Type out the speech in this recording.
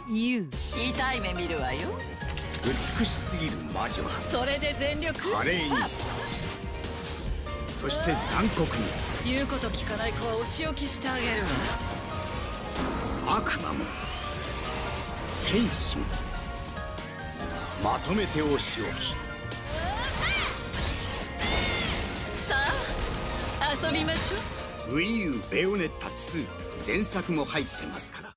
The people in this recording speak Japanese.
ユウ。 痛い目見るわよ。 美しすぎる魔女がそれで全力。 華麗に、そして残酷に。 言うこと聞かない子はお仕置きしてあげるわ。悪魔も天使もまとめてお仕置き。 さあ遊びましょう。 Wii U ベヨネッタ2前作も入ってますから。